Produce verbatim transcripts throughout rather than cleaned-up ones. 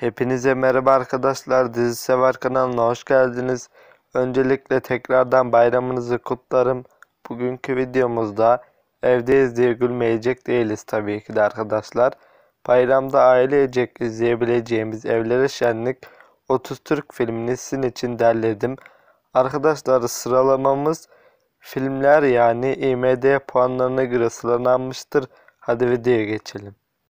Hepinize merhaba arkadaşlar, Dizi Sever kanalına hoş geldiniz. Öncelikle tekrardan bayramınızı kutlarım. Bugünkü videomuzda evdeyiz diye gülmeyecek değiliz tabii ki de arkadaşlar. Bayramda ailecek izleyebileceğimiz Evlere Şenlik otuz Türk filmini sizin için derledim. Arkadaşlar sıralamamız filmler yani I M D B puanlarına göre sıralanmıştır. Hadi videoya geçelim.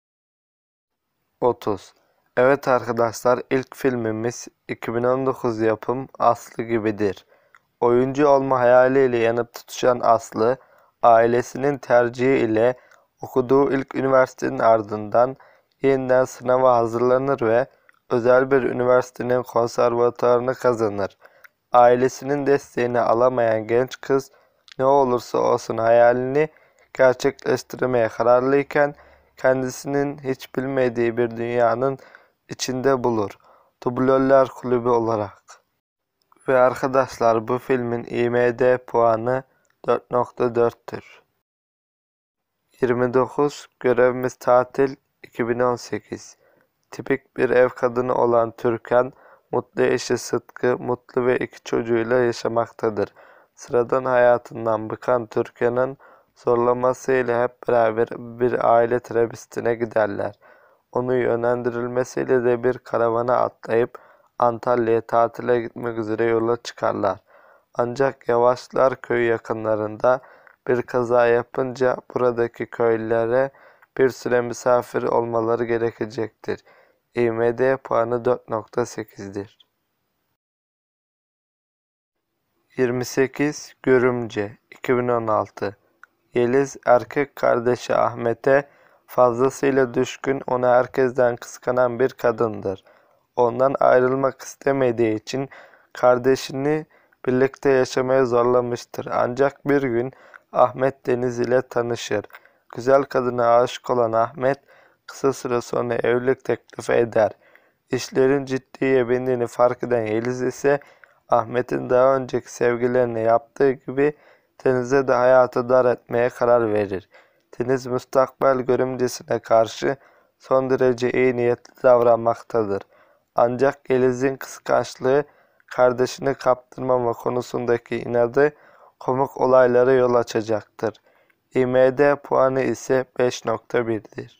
otuz. Evet arkadaşlar, ilk filmimiz iki bin on dokuz yapım Aslı Gibidir. Oyuncu olma hayaliyle yanıp tutuşan Aslı, ailesinin tercihi ile okuduğu ilk üniversitenin ardından yeniden sınava hazırlanır ve özel bir üniversitenin konservatuarını kazanır. Ailesinin desteğini alamayan genç kız ne olursa olsun hayalini gerçekleştirmeye kararlıyken kendisinin hiç bilmediği bir dünyanın içinde bulur. Dublörler Kulübü olarak. Ve arkadaşlar bu filmin I M D B puanı dört nokta dörttür. yirmi dokuz. Görevimiz Tatil iki bin on sekiz. Tipik bir ev kadını olan Türkan, mutlu eşi Sıtkı, mutlu ve iki çocuğuyla yaşamaktadır. Sıradan hayatından bıkan Türkan'ın zorlamasıyla hep beraber bir aile terapistine giderler. Onu yönlendirilmesiyle de bir karavana atlayıp Antalya'ya tatile gitmek üzere yola çıkarlar. Ancak Yavaşlar köyü yakınlarında bir kaza yapınca buradaki köylülere bir süre misafir olmaları gerekecektir. I M D B puanı dört nokta sekizdir. yirmi sekiz. Görümce iki bin on altı. Yeliz erkek kardeşi Ahmet'e fazlasıyla düşkün, onu herkesten kıskanan bir kadındır. Ondan ayrılmak istemediği için kardeşini birlikte yaşamaya zorlamıştır. Ancak bir gün Ahmet Deniz ile tanışır. Güzel kadına aşık olan Ahmet kısa süre sonra evlilik teklifi eder. İşlerin ciddiye bindiğini fark eden Yeliz ise Ahmet'in daha önceki sevgilerine yaptığı gibi Deniz'e de hayatı dar etmeye karar verir. Deniz müstakbel görümcesine karşı son derece iyi niyetli davranmaktadır. Ancak Yeliz'in kıskançlığı kardeşini kaptırmama konusundaki inadı komik olaylara yol açacaktır. I M D B puanı ise beş nokta bir'dir.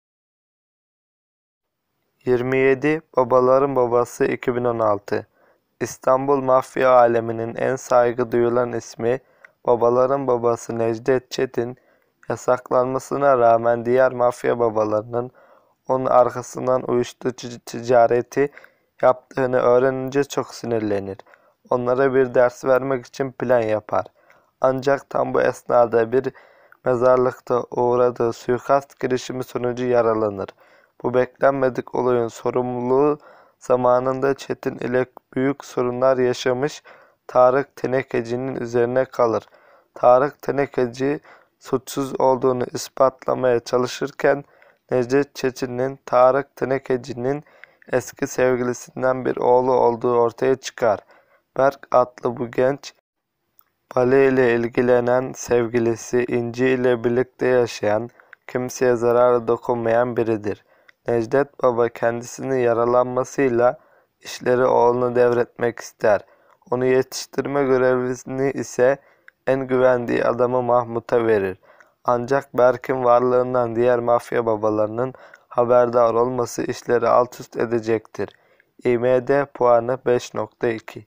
yirmi yedi. Babaların Babası iki bin on altı. İstanbul mafya aleminin en saygı duyulan ismi Babaların Babası Necdet Çetin, yasaklanmasına rağmen diğer mafya babalarının onun arkasından uyuşturucu ticareti yaptığını öğrenince çok sinirlenir. Onlara bir ders vermek için plan yapar. Ancak tam bu esnada bir mezarlıkta uğradığı suikast girişimi sonucu yaralanır. Bu beklenmedik olayın sorumluluğu zamanında Çetin ile büyük sorunlar yaşamış Tarık Tenekeci'nin üzerine kalır. Tarık Tenekeci suçsuz olduğunu ispatlamaya çalışırken Necdet Çetin'in Tarık Tenekeci'nin eski sevgilisinden bir oğlu olduğu ortaya çıkar. Berk adlı bu genç, bale ile ilgilenen sevgilisi İnci ile birlikte yaşayan, kimseye zararı dokunmayan biridir. Necdet Baba kendisini yaralanmasıyla işleri oğluna devretmek ister. Onu yetiştirme görevini ise en güvendiği adamı Mahmut'a verir. Ancak Berk'in varlığından diğer mafya babalarının haberdar olması işleri alt üst edecektir. I M D B puanı beş nokta iki.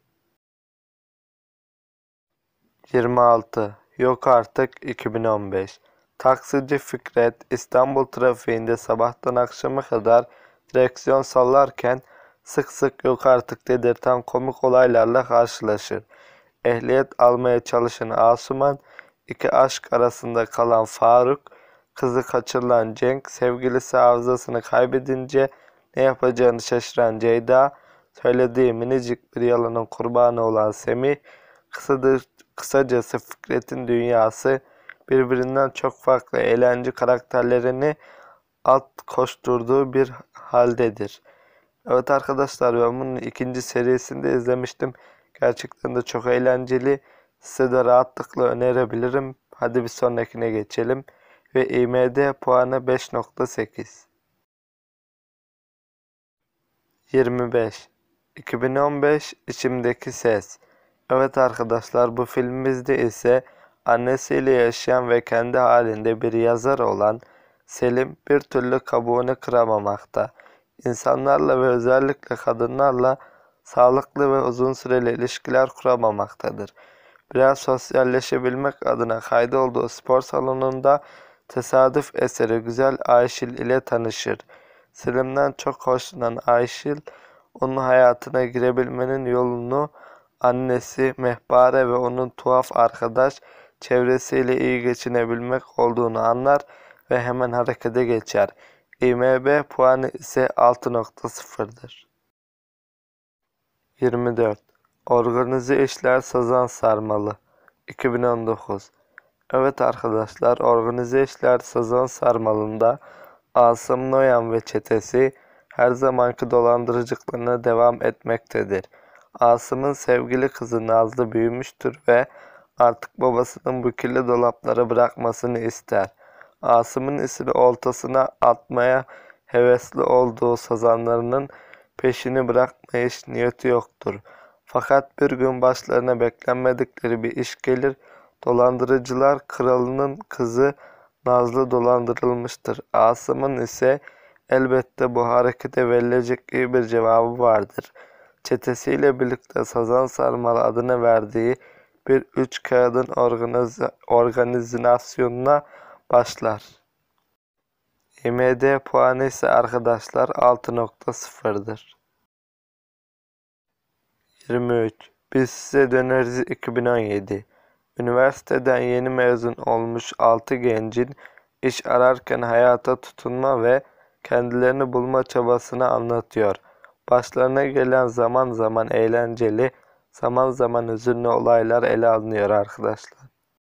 yirmi altı. Yok Artık iki bin on beş. Taksici Fikret İstanbul trafiğinde sabahtan akşama kadar direksiyon sallarken sık sık yok artık dedirten komik olaylarla karşılaşır. Ehliyet almaya çalışan Asuman, iki aşk arasında kalan Faruk, kızı kaçırılan Cenk, sevgilisi hafızasını kaybedince ne yapacağını şaşıran Ceyda, söylediği minicik bir yalanın kurbanı olan Semih, kısadır, kısacası Fikret'in dünyası birbirinden çok farklı eğlence karakterlerini alt koşturduğu bir haldedir. Evet arkadaşlar, ben bunun ikinci serisinde izlemiştim. Gerçekten de çok eğlenceli. Size de rahatlıkla önerebilirim. Hadi bir sonrakine geçelim. Ve I M D B puanı beş nokta sekiz. yirmi beş. iki bin on beş İçimdeki Ses. Evet arkadaşlar, bu filmimizde ise annesiyle yaşayan ve kendi halinde bir yazar olan Selim bir türlü kabuğunu kıramamakta. İnsanlarla ve özellikle kadınlarla sağlıklı ve uzun süreli ilişkiler kuramamaktadır. Biraz sosyalleşebilmek adına kaydolduğu spor salonunda tesadüf eseri güzel Ayşil ile tanışır. Selim'den çok hoşlanan Ayşil, onun hayatına girebilmenin yolunu annesi Mehpare ve onun tuhaf arkadaş çevresiyle iyi geçinebilmek olduğunu anlar ve hemen harekete geçer. IMDb puanı ise altı nokta sıfır'dır. yirmi dört. Organize İşler Sazan Sarmalı. iki bin on dokuz. Evet arkadaşlar, Organize İşler Sazan Sarmalı'nda Asım Noyan ve çetesi her zamanki dolandırıcılıklarına devam etmektedir. Asım'ın sevgili kızı Nazlı büyümüştür ve artık babasının bu kirli dolapları bırakmasını ister. Asım'ın ise oltasına atmaya hevesli olduğu sazanlarının peşini bırakmayış niyeti yoktur. Fakat bir gün başlarına beklenmedikleri bir iş gelir. Dolandırıcılar kralının kızı Nazlı dolandırılmıştır. Asım'ın ise elbette bu harekete verilecek iyi bir cevabı vardır. Çetesiyle birlikte Sazan Sarmalı adını verdiği bir üç kağıdın organiz organizasyonuna başlar. IMDb puanı ise arkadaşlar altı nokta sıfır'dır. yirmi üç. Biz size döneriz iki bin on yedi. Üniversiteden yeni mezun olmuş altı gencin iş ararken hayata tutunma ve kendilerini bulma çabasını anlatıyor. Başlarına gelen zaman zaman eğlenceli, zaman zaman hüzünlü olaylar ele alınıyor arkadaşlar.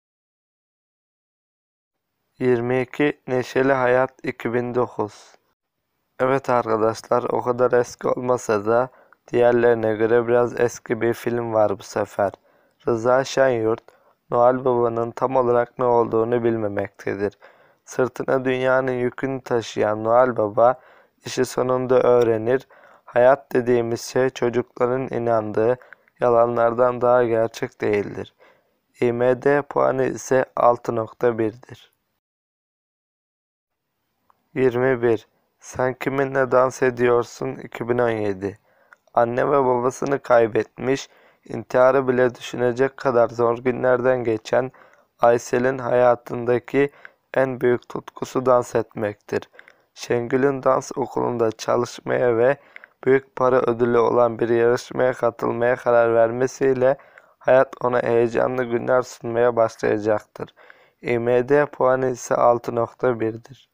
yirmi iki. Neşeli Hayat iki bin dokuz. Evet arkadaşlar, o kadar eski olmasa da diğerlerine göre biraz eski bir film var bu sefer. Rıza Şenyurt, Noel Baba'nın tam olarak ne olduğunu bilmemektedir. Sırtına dünyanın yükünü taşıyan Noel Baba işi sonunda öğrenir. Hayat dediğimiz şey çocukların inandığı yalanlardan daha gerçek değildir. IMDb puanı ise altı nokta bir'dir. yirmi bir. Sen Kiminle Dans Ediyorsun iki bin on yedi. Anne ve babasını kaybetmiş, intiharı bile düşünecek kadar zor günlerden geçen Aysel'in hayatındaki en büyük tutkusu dans etmektir. Şengül'ün dans okulunda çalışmaya ve büyük para ödülü olan bir yarışmaya katılmaya karar vermesiyle hayat ona heyecanlı günler sunmaya başlayacaktır. IMDb puanı ise altı nokta bir'dir.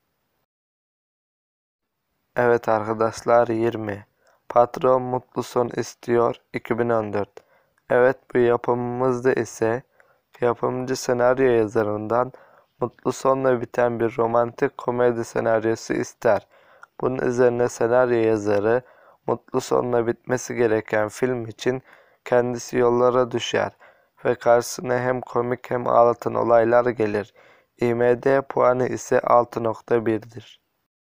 Evet arkadaşlar, yirmi. Patron Mutlu Son İstiyor iki bin on dört. Evet, bu yapımımızda ise yapımcı senaryo yazarından mutlu sonla biten bir romantik komedi senaryosu ister. Bunun üzerine senaryo yazarı mutlu sonla bitmesi gereken film için kendisi yollara düşer ve karşısına hem komik hem ağlatan olaylar gelir. IMDb puanı ise altı nokta bir'dir.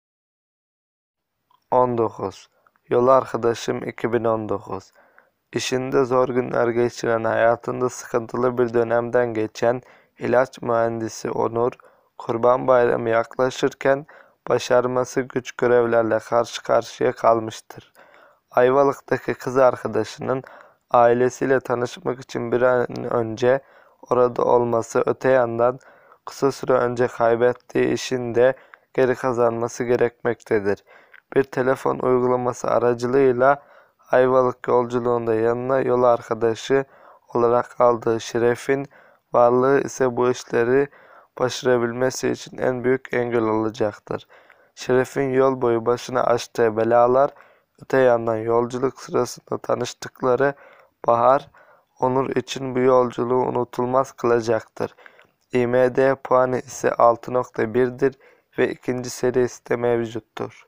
on dokuz. Yol Arkadaşım iki bin on dokuz. İşinde zor günler geçiren, hayatında sıkıntılı bir dönemden geçen ilaç mühendisi Onur, Kurban Bayramı yaklaşırken başarması güç görevlerle karşı karşıya kalmıştır. Ayvalık'taki kız arkadaşının ailesiyle tanışmak için bir an önce orada olması, öte yandan kısa süre önce kaybettiği işini de geri kazanması gerekmektedir. Bir telefon uygulaması aracılığıyla Ayvalık yolculuğunda yanına yol arkadaşı olarak aldığı Şeref'in varlığı ise bu işleri başarabilmesi için en büyük engel olacaktır. Şeref'in yol boyu başına açtığı belalar, öte yandan yolculuk sırasında tanıştıkları Bahar, Onur için bu yolculuğu unutulmaz kılacaktır. IMDb puanı ise altı nokta bir'dir ve ikinci serisi de mevcuttur.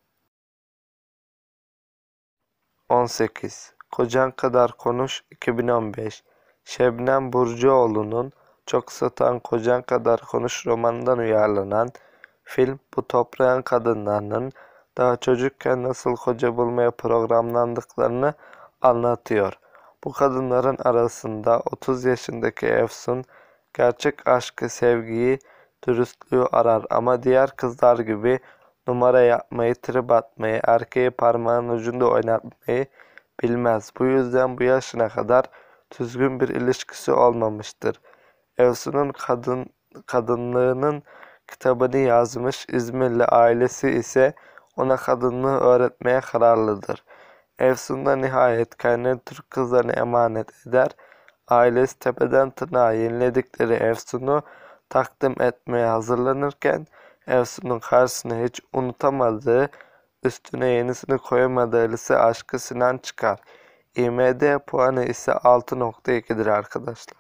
on sekiz. Kocan Kadar Konuş iki bin on beş. Şebnem Burcuoğlu'nun çok satan Kocan Kadar Konuş romanından uyarlanan film, bu toprağın kadınlarının daha çocukken nasıl koca bulmaya programlandıklarını anlatıyor. Bu kadınların arasında otuz yaşındaki Efsun gerçek aşkı, sevgiyi, dürüstlüğü arar ama diğer kızlar gibi numara yapmayı, trip atmayı, erkeği parmağın ucunda oynatmayı bilmez. Bu yüzden bu yaşına kadar düzgün bir ilişkisi olmamıştır. Efsun'un kadın, kadınlığının kitabını yazmış, İzmirli ailesi ise ona kadınlığı öğretmeye kararlıdır. Efsun da nihayet kendini Türk kızlarına emanet eder. Ailesi tepeden tırnağa yeniledikleri Efsun'u takdim etmeye hazırlanırken Efsun'un karşısına hiç unutamadığı, üstüne yenisini koyamadığı lise aşkı Sinan çıkar. I M D puanı ise altı nokta iki'dir arkadaşlar.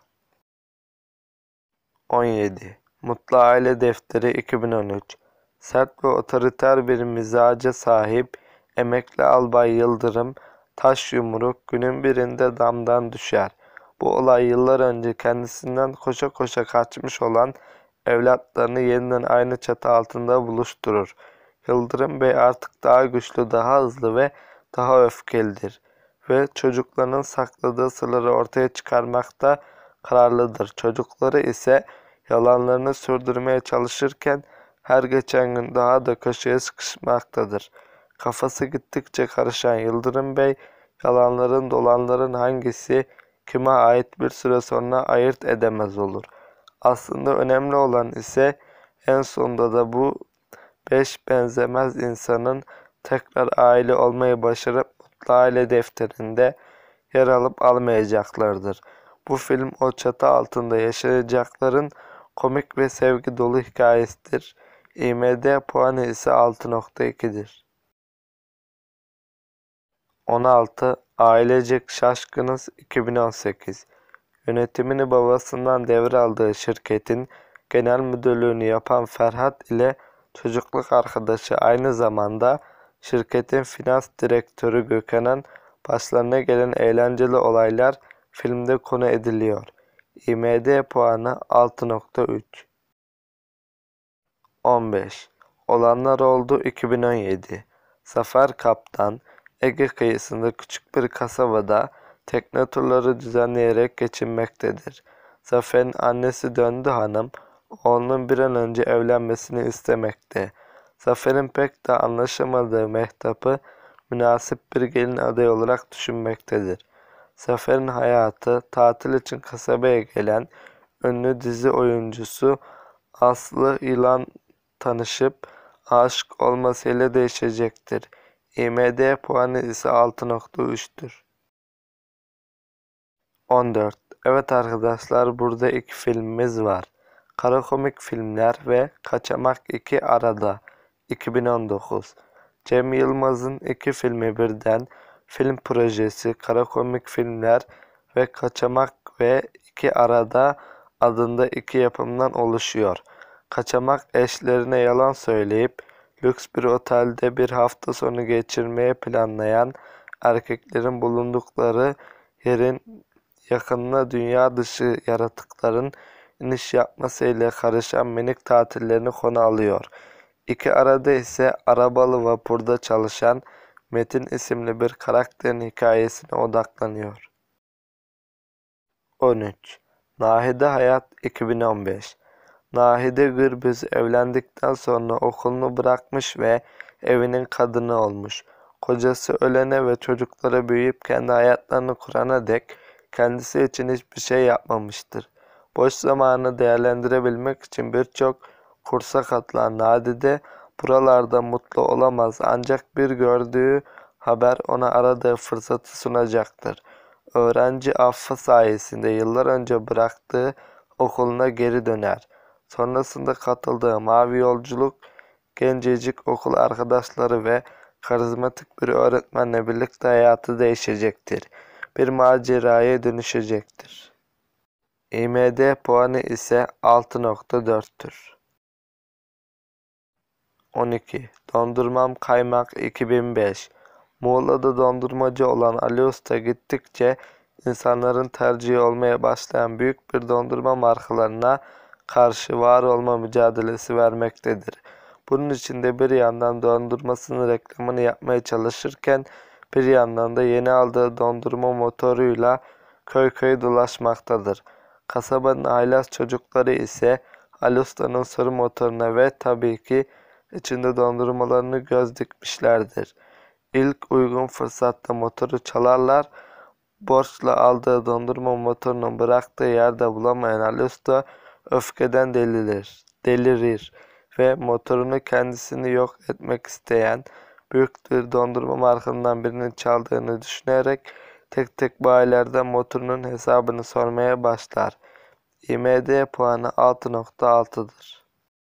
on yedi. Mutlu Aile Defteri iki bin on üç. Sert ve otoriter bir mizaca sahip emekli albay Yıldırım taş yumruk günün birinde damdan düşer. Bu olay yıllar önce kendisinden koşa koşa kaçmış olan evlatlarını yeniden aynı çatı altında buluşturur. Yıldırım Bey artık daha güçlü, daha hızlı ve daha öfkelidir ve çocuklarının sakladığı sırları ortaya çıkarmakta kararlıdır. Çocukları ise yalanlarını sürdürmeye çalışırken her geçen gün daha da köşeye sıkışmaktadır. Kafası gittikçe karışan Yıldırım Bey, yalanların dolanların hangisi kime ait bir süre sonra ayırt edemez olur. Aslında önemli olan ise en sonunda da bu beş benzemez insanın tekrar aile olmayı başarıp Mutlu Aile Defteri'nde yer alıp almayacaklardır. Bu film o çatı altında yaşayacakların komik ve sevgi dolu hikayesidir. I M D puanı ise altı nokta iki'dir. on altı. Ailecek Şaşkınız iki bin on sekiz. Yönetimini babasından devraldığı şirketin genel müdürlüğünü yapan Ferhat ile çocukluk arkadaşı aynı zamanda şirketin finans direktörü Gökhan'ın başlarına gelen eğlenceli olaylar filmde konu ediliyor. I M D puanı altı nokta üç. on beş. Olanlar Oldu iki bin on yedi. Zafer Kaptan, Ege kıyısında küçük bir kasabada tekne turları düzenleyerek geçinmektedir. Zafer'in annesi Döndü Hanım, oğlunun bir an önce evlenmesini istemekte. Zafer'in pek de anlaşamadığı Mehtap'ı münasip bir gelin adayı olarak düşünmektedir. Zafer'in hayatı, tatil için kasabaya gelen ünlü dizi oyuncusu Aslı İlan tanışıp aşık olmasıyla değişecektir. I M D puanı ise altı nokta üç'tür. on dört. Evet arkadaşlar, burada iki filmimiz var. Kara Komik Filmler ve Kaçamak iki Arada iki bin on dokuz. Cem Yılmaz'ın iki filmi birden film projesi Kara Komik Filmler ve Kaçamak ve iki Arada adında iki yapımdan oluşuyor. Kaçamak eşlerine yalan söyleyip lüks bir otelde bir hafta sonu geçirmeye planlayan erkeklerin bulundukları yerin yakınına dünya dışı yaratıkların iniş yapmasıyla karışan minik tatillerini konu alıyor. İki Arada ise arabalı vapurda çalışan Metin isimli bir karakterin hikayesine odaklanıyor. on üç. Nahide Hayat iki bin on beş. Nahide Gürbüz evlendikten sonra okulunu bırakmış ve evinin kadını olmuş. Kocası ölene ve çocuklara büyüyüp kendi hayatlarını kurana dek kendisi için hiçbir şey yapmamıştır. Boş zamanını değerlendirebilmek için birçok kursa katılan Nadide buralarda mutlu olamaz, ancak bir gördüğü haber ona aradığı fırsatı sunacaktır. Öğrenci affı sayesinde yıllar önce bıraktığı okuluna geri döner. Sonrasında katıldığı Mavi Yolculuk, gencecik okul arkadaşları ve karizmatik bir öğretmenle birlikte hayatı değişecektir. Bir maceraya dönüşecektir. I M D puanı ise altı nokta dört'tür. on iki. Dondurmam Kaymak iki bin beş. Muğla'da dondurmacı olan Ali Usta gittikçe insanların tercihi olmaya başlayan büyük bir dondurma markalarına karşı var olma mücadelesi vermektedir. Bunun için de bir yandan dondurmasının reklamını yapmaya çalışırken bir yandan da yeni aldığı dondurma motoruyla köy köy dolaşmaktadır. Kasabanın haylaz çocukları ise Ali Usta'nın sarı motoruna ve tabii ki içinde dondurmalarını göz dikmişlerdir. İlk uygun fırsatta motoru çalarlar. Borçla aldığı dondurma motorunu bıraktığı yerde bulamayan Ali Usta öfkeden delirir, delirir ve motorunu kendisini yok etmek isteyen büyük bir dondurma markasından birinin çaldığını düşünerek tek tek bayilerden motorunun hesabını sormaya başlar. I M D puanı altı nokta altı'dır.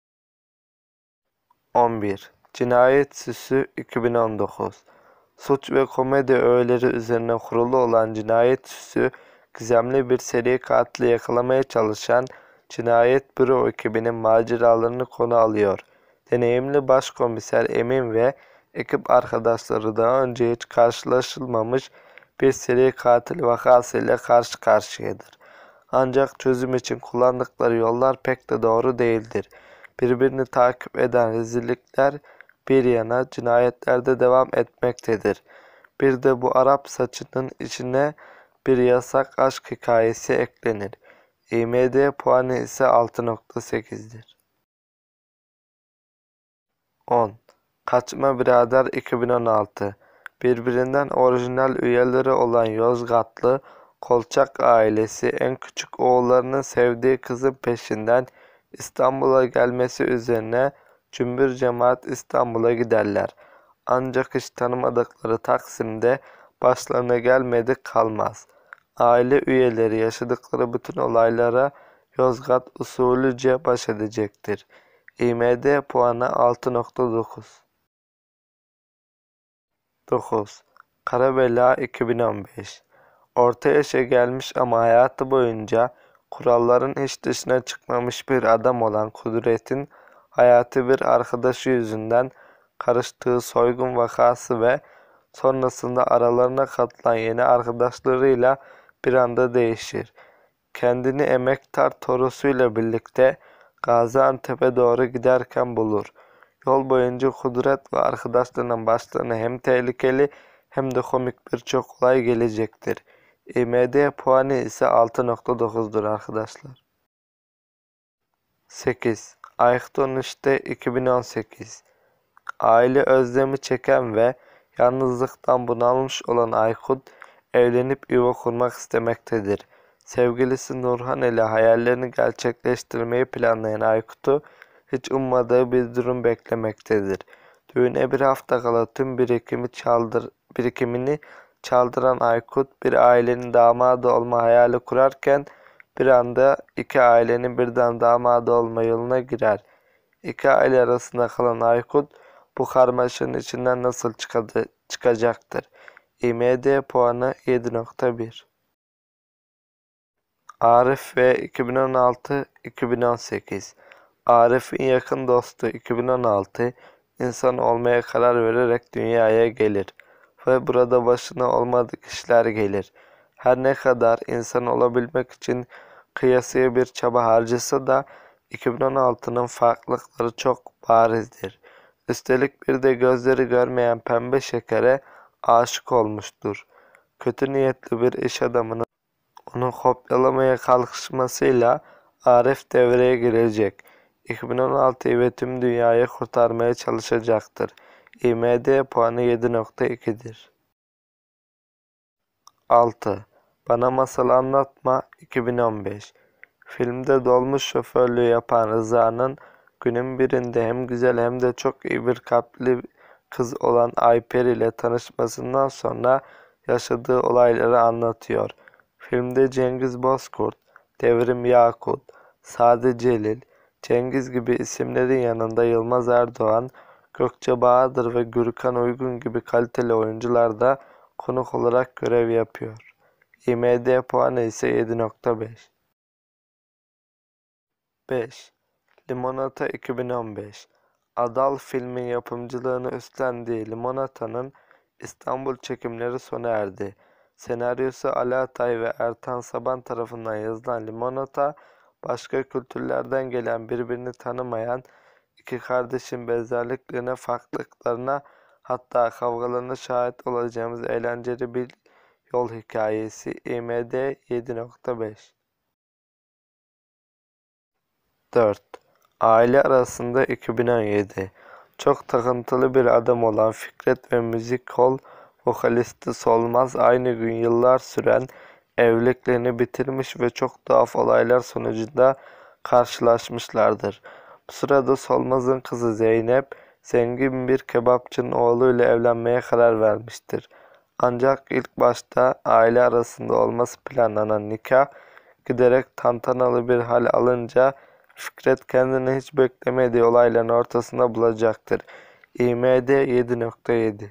on bir. Cinayet Süsü iki bin on dokuz. Suç ve komedi öğeleri üzerine kurulu olan Cinayet Süsü, gizemli bir seri katili yakalamaya çalışan Cinayet Büro ekibinin maceralarını konu alıyor. Deneyimli başkomiser Emin ve ekip arkadaşları daha önce hiç karşılaşılmamış bir seri katil vakasıyla karşı karşıyadır. Ancak çözüm için kullandıkları yollar pek de doğru değildir. Birbirini takip eden rezillikler bir yana cinayetlerde devam etmektedir. Bir de bu Arap saçının içine bir yasak aşk hikayesi eklenir. I M D puanı ise altı nokta sekiz'dir. on. Kaçma Birader iki bin on altı. Birbirinden orijinal üyeleri olan Yozgatlı Kolçak ailesi en küçük oğullarının sevdiği kızın peşinden İstanbul'a gelmesi üzerine cümbür cemaat İstanbul'a giderler. Ancak hiç tanımadıkları Taksim'de başlarına gelmedik kalmaz. Aile üyeleri yaşadıkları bütün olaylara Yozgat usulüce baş edecektir. I M D puanı altı nokta dokuz. dokuz. Karabela iki bin on beş. Orta yaşa gelmiş ama hayatı boyunca kuralların hiç dışına çıkmamış bir adam olan Kudret'in hayatı bir arkadaşı yüzünden karıştığı soygun vakası ve sonrasında aralarına katılan yeni arkadaşlarıyla bir anda değişir. Kendini emektar torusuyla birlikte Gaziantep'e doğru giderken bulur. Yol boyunca Kudret ve arkadaşlarının başlarına hem tehlikeli hem de komik birçok olay gelecektir. I M D puanı ise altı nokta dokuz'dur arkadaşlar. sekiz. Ayıktın işte iki bin on sekiz. Aile özlemi çeken ve yalnızlıktan bunalmış olan Aykut, evlenip yuva kurmak istemektedir. Sevgilisi Nurhan ile hayallerini gerçekleştirmeyi planlayan Aykut'u hiç ummadığı bir durum beklemektedir. Düğüne bir hafta kala tüm birikimi çaldır, birikimini çaldıran Aykut, bir ailenin damadı olma hayali kurarken bir anda iki ailenin birden damadı olma yoluna girer. İki aile arasında kalan Aykut, bu karmaşanın içinden nasıl çıkadı, çıkacaktır? I M D puanı yedi nokta bir. Arif ve iki bin on altı iki bin on sekiz. Arif'in yakın dostu iki bin on altı, insan olmaya karar vererek dünyaya gelir ve burada başına olmadık işler gelir. Her ne kadar insan olabilmek için kıyasıya bir çaba harcasa da iki bin on altı'nın farklılıkları çok barizdir. Üstelik bir de gözleri görmeyen pembe şekere aşık olmuştur. Kötü niyetli bir iş adamının onu kopyalamaya kalkışmasıyla Arif devreye girecek. iki bin on altı'yı ve tüm dünyayı kurtarmaya çalışacaktır. I M D puanı yedi nokta iki'dir. altı. Bana Masal Anlatma iki bin on beş. Filmde dolmuş şoförlüğü yapan Rıza'nın günün birinde hem güzel hem de çok iyi bir kalpli kız olan Ayper ile tanışmasından sonra yaşadığı olayları anlatıyor. Filmde Cengiz Bozkurt, Devrim Yakut, Sadi Celil, Cengiz gibi isimlerin yanında Yılmaz Erdoğan, Gökçe Bahadır ve Gürkan Uygun gibi kaliteli oyuncular da konuk olarak görev yapıyor. I M D puanı ise yedi nokta beş. beş. Limonata iki bin on beş. Adal filmin yapımcılığını üstlendiği Limonata'nın İstanbul çekimleri sona erdi. Senaryosu Ali Atay ve Ertan Saban tarafından yazılan Limonata, başka kültürlerden gelen birbirini tanımayan İki kardeşin benzerliklerine, farklılıklarına, hatta kavgalarına şahit olacağımız eğlenceli bir yol hikayesi. I M D yedi nokta beş. dört. Aile arasında iki bin on yedi. Çok takıntılı bir adam olan Fikret ve müzik hol vokalisti Solmaz aynı gün yıllar süren evliliklerini bitirmiş ve çok tuhaf olaylar sonucunda karşılaşmışlardır. Bu sırada Solmaz'ın kızı Zeynep, zengin bir kebapçının oğluyla evlenmeye karar vermiştir. Ancak ilk başta aile arasında olması planlanan nikah giderek tantanalı bir hal alınca Fikret kendini hiç beklemediği olayların ortasında bulacaktır. I M D yedi nokta yedi.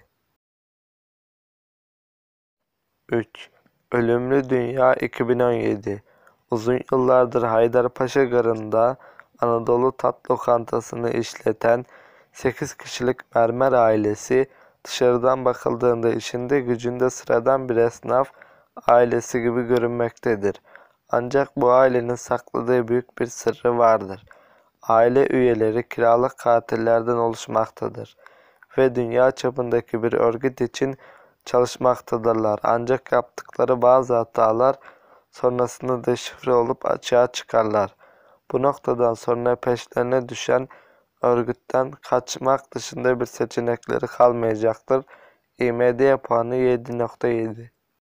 üç. Ölümlü Dünya iki bin on yedi. Uzun yıllardır Haydarpaşa Garı'nda Anadolu Tat Lokantası'nı işleten sekiz kişilik Mermer ailesi dışarıdan bakıldığında işinde gücünde sıradan bir esnaf ailesi gibi görünmektedir. Ancak bu ailenin sakladığı büyük bir sırrı vardır. Aile üyeleri kiralık katillerden oluşmaktadır ve dünya çapındaki bir örgüt için çalışmaktadırlar. Ancak yaptıkları bazı hatalar sonrasında deşifre olup açığa çıkarlar. Bu noktadan sonra peşlerine düşen örgütten kaçmak dışında bir seçenekleri kalmayacaktır. I M D puanı yedi nokta yedi.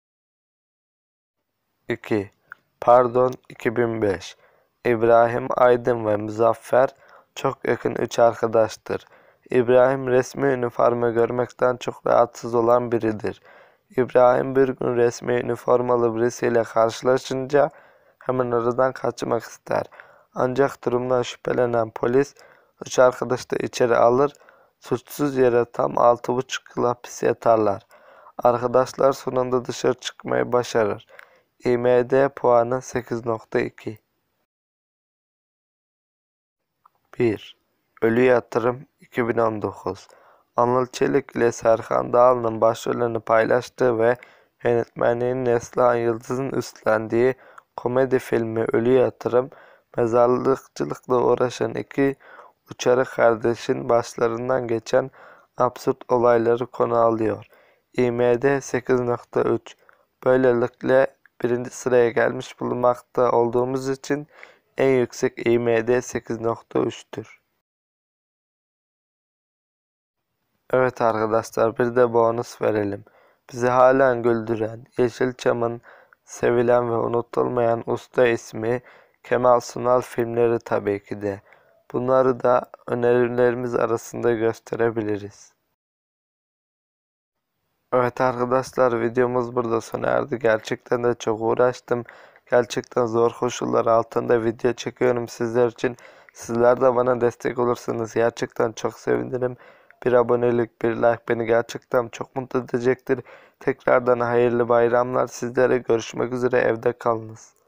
iki. Pardon iki bin beş. İbrahim Aydın ve Muzaffer çok yakın üç arkadaştır. İbrahim resmi üniforma görmekten çok rahatsız olan biridir. İbrahim bir gün resmi üniformalı birisiyle karşılaşınca hemen oradan kaçmak ister. Ancak durumdan şüphelenen polis üç arkadaşı da içeri alır, suçsuz yere tam altı buçuk yıl hapis yatarlar. Arkadaşlar sonunda dışarı çıkmayı başarır. I M D puanı sekiz nokta iki. bir. Ölü Yatırım iki bin on dokuz. Anıl Çelik ile Serkan Dağlı'nın başrollerini paylaştığı ve yönetmenliğini Neslihan Yıldız'ın üstlendiği komedi filmi Ölü Yatırım, mezarlıkçılıkla uğraşan iki uçarı kardeşin başlarından geçen absürt olayları konu alıyor. I M D sekiz nokta üç. Böylelikle birinci sıraya gelmiş bulunmakta olduğumuz için en yüksek I M D sekiz nokta üç'tür. Evet arkadaşlar, bir de bonus verelim. Bizi halen güldüren, Yeşilçam'ın sevilen ve unutulmayan usta ismi Kemal Sunal filmleri tabii ki de. Bunları da önerilerimiz arasında gösterebiliriz. Evet arkadaşlar, videomuz burada sona erdi. Gerçekten de çok uğraştım. Gerçekten zor koşullar altında video çekiyorum sizler için. Sizler de bana destek olursanız gerçekten çok sevinirim. Bir abonelik, bir like beni gerçekten çok mutlu edecektir. Tekrardan hayırlı bayramlar. Sizlere görüşmek üzere, evde kalınız.